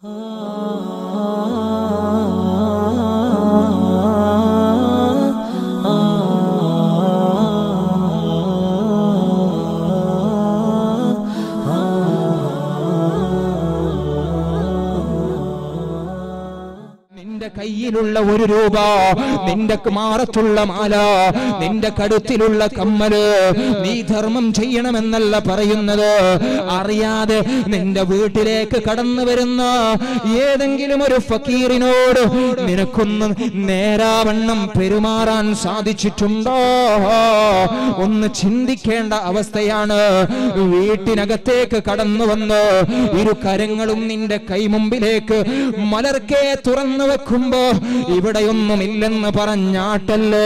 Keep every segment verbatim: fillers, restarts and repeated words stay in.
കയ്യിലുള്ള ഒരു രൂപ, നിന്റെ മാറത്തുള്ള മാല, നിന്റെ കഴുത്തിലുള്ള കമ്മല് നീ ധർമ്മം ചെയ്യണമെന്നല്ല പറയുന്നത്. അറിയാതെ നിന്റെ വീട്ടിലേക്ക് കടന്നു വരുന്ന ഏതെങ്കിലും ഒരു ഫക്കീറിനോട് നിനക്കൊന്ന് നേരാവണ്ണം പെരുമാറാൻ സാധിച്ചിട്ടുണ്ടോ? ഒന്ന് ചിന്തിക്കേണ്ട അവസ്ഥയാണ്. വീട്ടിനകത്തേക്ക് കടന്നു വന്ന് ഇരു കരങ്ങളും നിന്റെ കൈമുമ്പിലേക്ക് മലർക്കെ തുറന്നു വെക്കുമ്പോ ഇവിടെയൊന്നുമില്ലെന്ന് പറഞ്ഞാട്ടല്ലേ,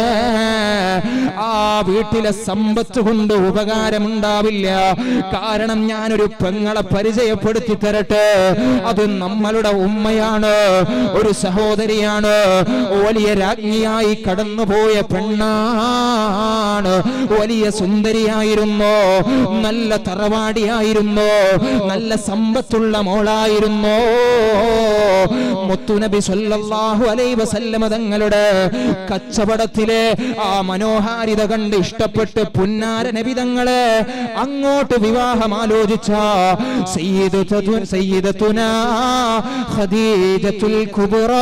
ആ വീട്ടിലെ സമ്പത്ത് കൊണ്ട് ഉപകാരമുണ്ടാവില്ല. കാരണം ഞാനൊരു പെങ്ങളെ പരിചയപ്പെടുത്തി തരട്ടെ. അത് നമ്മളുടെ ഉമ്മയാണ്, ഒരു സഹോദരിയാണ്, വലിയ രാജ്ഞിയായി കടന്നുപോയ പെണ്ണാണ്, വലിയ സുന്ദരിയായിരുന്നു, നല്ല തറവാടിയായിരുന്നു, നല്ല സമ്പത്തുള്ള മോളായിരുന്നു. മുത്തുനബി സല്ലല്ലാഹു അലൈഹി വസല്ലമ തങ്ങളുടെ കച്ചവടത്തിലെ ആ മനോഹാരിത കണ്ട് ഇഷ്ടപ്പെട്ട് പുന്നാര നബി തങ്ങളെ അങ്ങോട്ട് വിവാഹം ആലോചിച്ച സയ്യിദത്തുനാ ഖദീജത്തുൽ കുബ്റാ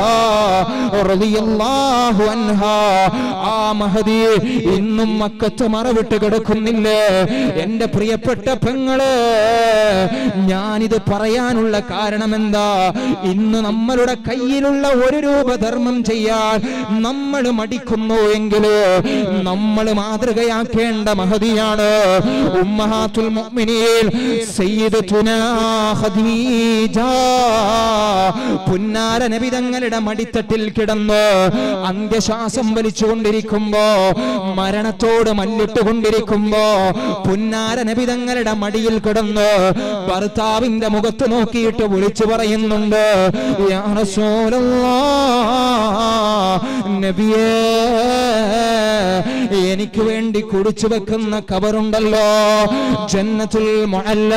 റളിയല്ലാഹു അൻഹാ, ആ മഹദി ഇന്നും മക്കത്ത് മറവിട്ട് കിടക്കുന്നില്ലേ? എന്റെ പ്രിയപ്പെട്ട പെങ്ങളെ, ഞാനിത് പറയാനുള്ള കാരണം എന്താ? ഇന്ന് നമ്മളുടെ കയ്യിലുള്ള ഒരു രൂപ ധർമ്മം ചെയ്യാൻ നമ്മൾ മടിക്കുന്നു എങ്കിൽ നമ്മൾ മാതൃകയാക്കേണ്ട മഹദിയാണ് ഉമ്മഹാത്തുൽ മുഅ്മിനീൻ സയ്യിദത്തുനാ ഖദീജ. പുന്നാര നബി തങ്ങളുടെ മടിത്തട്ടിൽ കിടന്ന് അന്ത്യശ്വാസം വലിച്ചുകൊണ്ടിരിക്കുമ്പോ, മരണത്തോട് മല്ലിട്ടുകൊണ്ടിരിക്കുമ്പോ പുന്നാര നബി തങ്ങളുടെ മടിയിൽ കിടന്ന് ഭർത്താവിന്റെ മുഖത്ത് നോക്കിയിട്ട് വിളിച്ചു പറയുന്നുണ്ട്, യാ റസൂലല്ലാഹ്, നബിയേ, എനിക്ക് വേണ്ടി കുടിച്ചു വെക്കുന്ന ഖബറുണ്ടല്ലോ, ജന്നത്തുൽ മുഅല്ല,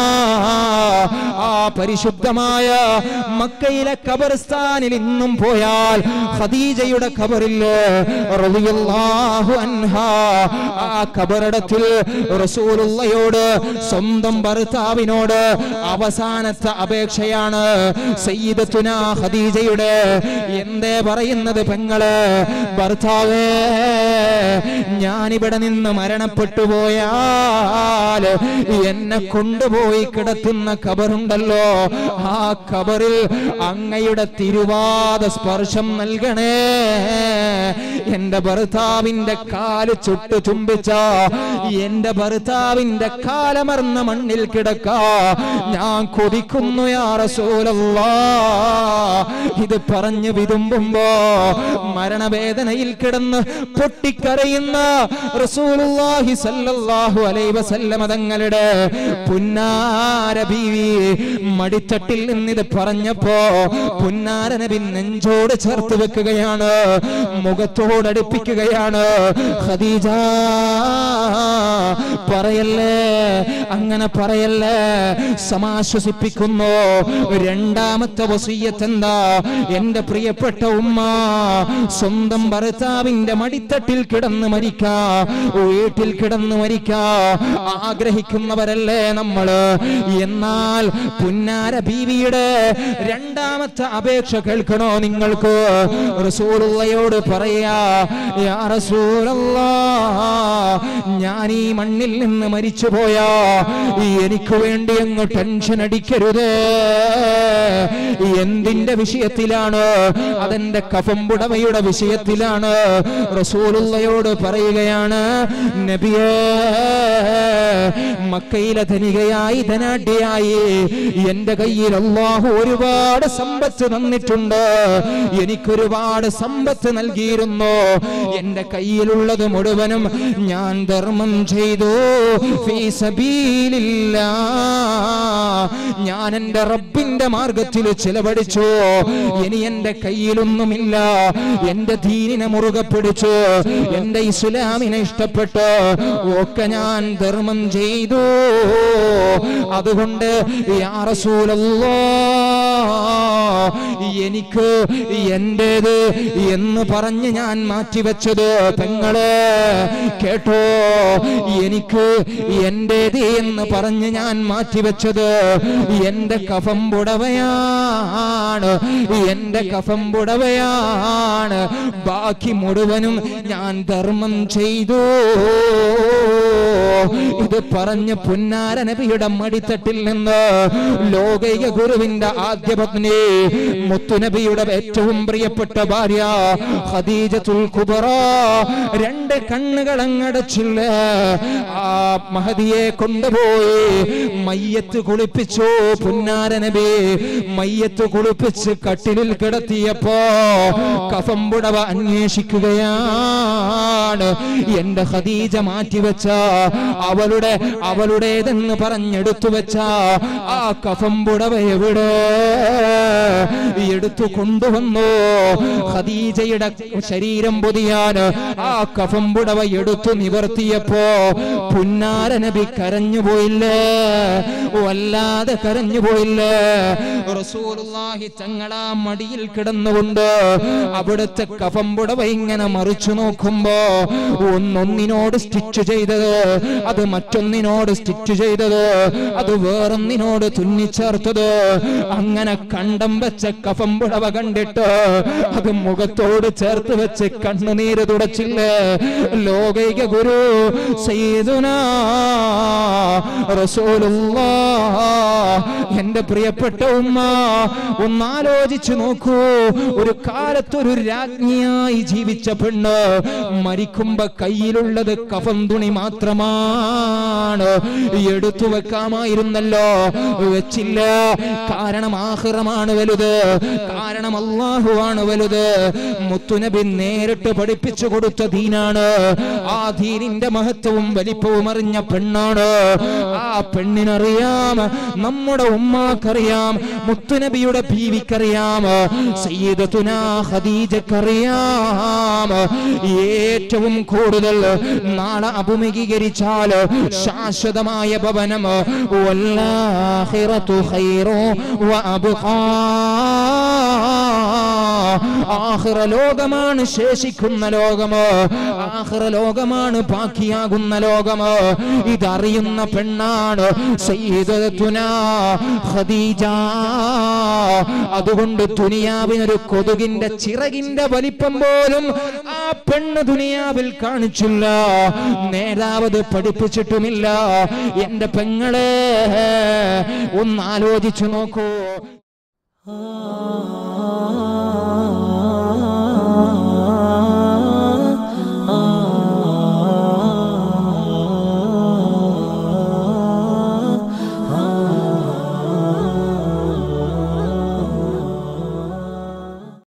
ആ പരിശുദ്ധമായ മക്കയിലെ ഖബർസ്ഥാനിൽ ഇന്നും പോയാൽ ഖദീജയുടെ ഖബറില്ലേ റളിയല്ലാഹു അൻഹാ, ആ ഖബറിടത്തിൽ റസൂലുള്ളാഹിയോട്, സ്വന്തം ഭർത്താവിനോട് അവസാനത്തെ അപേക്ഷയാണ് സയ്യിദത്തുനാ ഖദീജയുടെ. എന്തേ പറയുന്നത് പെങ്ങളെ? ഭർത്താവേ, ഞാനിവിടെ നിന്ന് മരണപ്പെട്ടു പോയാൽ എന്നെ കൊണ്ടുപോയി കിടത്തുന്ന ഖബറുണ്ടല്ലോ, ആ ഖബറിൽ അങ്ങയുടെ തിരുവാദ സ്പർശം നൽകണേ. എന്റെ ഭർത്താവിന്റെ കാല് ചുട്ടു ചുംബിച്ച എന്റെ ഭർത്താവിന്റെ കാലമർന്ന മണ്ണിൽ കിടക്കാ ഞാൻ കൊതിക്കുന്നു യാ റസൂലല്ലാഹ്. ഇത് പറഞ്ഞു വിതുമ്പുമ്പോ മരണവേദനയിൽ കിടന്ന് പൊട്ടിക്കരയുന്ന റസൂലുള്ളാഹി സല്ലല്ലാഹു അലൈഹി വസല്ലമ തങ്ങളുടെ പുന്നാര ബീവി മടിത്തട്ടിൽ നിന്നിത് പറഞ്ഞപ്പോ പുന്നാര നബി നെഞ്ചോട് ചേർത്ത് വെക്കുകയാണ്, മുഖത്തോടടുപ്പിക്കുകയാണ്. ഖദീജ, പറയല്ലേ, അങ്ങനെ പറയല്ലേ, സമാശ്വസിപ്പിക്കുന്നു. രണ്ടാമത്തെ വസിയ്യത്ത് എന്താ? എന്റെ പ്രിയപ്പെട്ട ഉമ്മ, സ്വന്തം ഭർത്താവിന്റെ മടിത്തട്ടിൽ കിടന്ന് മരിക്കാ, വീട്ടിൽ കിടന്ന് മരിക്കാ ആഗ്രഹിക്കുന്നവരല്ലേ നമ്മള്? എന്നാൽ പുന്നാര ബീവിയുടെ രണ്ടാമത്തെ അപേക്ഷ കേൾക്കണോ നിങ്ങൾക്ക്? റസൂലുള്ളാഹിയോട് പറയാ, യാ റസൂലല്ലാഹ്, ഞാൻ ഈ മണ്ണിൽ നിന്ന് മരിച്ചു പോയാ എനിക്ക് വേണ്ടി അങ്ങ് ടെൻഷൻ അടിക്കരുതേ. എന്തിന്റെ വിഷയത്തിലാണ്? അതെന്റെ കഫംപുടവയുടെ വിഷയത്തിലാണ്. റസൂലുള്ളാഹിയോട് പറയുകയാണ്, നബിയേ, മക്കയിലെ ധനികയായി ധനാഢ്യയായി എന്റെ കയ്യിൽ അല്ലാഹു ഒരുപാട് സമ്പത്ത് തന്നിട്ടുണ്ട്, എനിക്കൊരുപാട് സമ്പത്ത് നൽകിയിരുന്നു. എന്റെ കയ്യിലുള്ളത് മുഴുവനും ഞാൻ ധർമ്മം ചെയ്തു, ഫീ സബീലില്ലാഹ്, ഞാൻ എന്റെ റബ്ബിന്റെ മാർഗത്തിൽ ചിലവഴിച്ചു. ഇനി എന്റെ കയ്യിലൊന്നുമില്ല. എന്റെ ദീനിനെ മുറുകെ പിടിച്ചു, എന്റെ ഇസ്ലാമിനെ ഇഷ്ടപ്പെട്ടു, ഒക്കെ ഞാൻ ധർമ്മം ചെയ്തു. അതുകൊണ്ട് യാ റസൂലല്ലാഹ്, എനിക്ക് എന്റേത് എന്ന് പറഞ്ഞ് ഞാൻ മാറ്റിവെച്ചത് പെങ്ങളെ കേട്ടോ, എനിക്ക് എന്റേത് എന്ന് പറഞ്ഞ് ഞാൻ മാറ്റിവെച്ചത് എന്റെ കഫം പുടവയാണ്, എന്റെ കഫം പുടവയാണ്. ബാക്കി മുഴുവനും ഞാൻ ധർമ്മം ചെയ്തു. ഇത് പറഞ്ഞ് പുന്നാര നബിയുടെ മടിത്തട്ടിൽ നിന്ന് ലോകൈക ഗുരുവിന്റെ ആദ്യ പത്നി മുത്തുനബിയുടെ ഏറ്റവും പ്രിയപ്പെട്ട ഭാര്യ ഖദീജത്തുൽ കുബ്ര രണ്ട് കണ്ണുകൾ അങ്ങടച്ചില്ല. ആ മഹദിയെ കൊണ്ടുപോയി മയ്യത്ത് കുളിപ്പിച്ചു. പുന്നാര നബി മയ്യത്ത് കുളിപ്പിച്ച് കട്ടിലിൽ കിടത്തിയപ്പോ കഫം പുടവ അന്വേഷിക്കുകയാണ്. എന്റെ ഖദീജ മാറ്റിവെച്ച അവളുടെ അവളുടേതെന്ന് പറഞ്ഞെടുത്തു വെച്ച ആ കഫം പുടവ എവിടെ എടുത്തു കൊണ്ടുവന്നു. ഖദീജയുടെ ശരീരം പൊതിയാൻ ആ കഫം പുടവ എടുത്തു നിവർത്തിയപ്പോ പുന്നാര നബി കരഞ്ഞുപോയില്ലേ, വല്ലാതെ കരഞ്ഞുപോയില്ലേ. റസൂലുള്ളാഹി തങ്ങളാ മടിയിൽ കിടന്നുകൊണ്ട് അവിടുത്തെ കഫം പുടവ ഇങ്ങനെ മറിച്ചു നോക്കുമ്പോ ഒന്നൊന്നിനോട് സ്റ്റിച്ച് ചെയ്തത്, അത് മറ്റൊന്നിനോട് സ്റ്റിച്ച് ചെയ്തത്, അത് വേറൊന്നിനോട് തുന്നിച്ചേർത്തത്, അങ്ങനെ കണ്ടം വെച്ച കഫം പുടവ കണ്ടിട്ട് അത് മുഖത്തോട് ചേർത്ത് വെച്ച് കണ്ണുനീര് തുടച്ചില്ലേ ലോകൈക ഗുരു സയ്യിദുനാ റസൂലുള്ളാഹ്. എന്റെ പ്രിയപ്പെട്ട ഉമ്മ, ഒന്നാലോചിച്ചു നോക്കൂ. ഒരു കാലത്തൊരു രാജ്ഞിയായി ജീവിച്ച പെണ്ണ് മരിക്കുമ്പോ കയ്യിലുള്ളത് കഫം തുണി മാത്രമാണ്. എടുത്തു വെക്കാമായിരുന്നല്ലോ, വെച്ചില്ല. കാരണം ആഖിറമാണ് വലുത്, കാരണം അല്ലാഹുവാണ് വലുത്. മുത്തുനബി നേരിട്ട് പഠിപ്പിച്ചു കൊടുത്ത ദീനാണ്. ആ ദീനിന്റെ മഹത്വവും വലിപ്പവും അറിഞ്ഞ പെണ്ണാണ്. ആ പെണ്ണിനറിയാം, നമ്മുടെ ഉമ്മാക്കറിയാം, മുത്തുനബിയുടെ ബീവിക്കറിയാം, സയ്യിദത്തുനാ ഖദീജക്കറിയാം. ഏറ്റവും കൂടുതൽ നാളെ അഭിമുഖീകരിച്ചാൽ ശാശ്വതമായ ഭവനം വല്ലാഖിറതു ഖൈറു വഅബ്ഖാ. ആഖിറ ലോകമാണ് ശേഷിക്കുന്ന ലോകം, ആഖിറ ലോകമാണ് ബാക്കിയാകുന്ന ലോകം. ഇതറിയുന്ന പെണ്ണാണ് സയ്യിദത്തുനാ ഖദീജ. അതുകൊണ്ട് ദുനിയാവിനൊരു കൊതുകിന്റെ ചിറകിന്റെ വലിപ്പം പോലും ആ പെണ്ണ് ദുനിയാവിൽ കാണിച്ചില്ല, നേരാവത് പഠിപ്പിച്ചിട്ടുമില്ല. എന്റെ പെങ്ങളെ ഒന്നാലോചിച്ചു നോക്കൂ.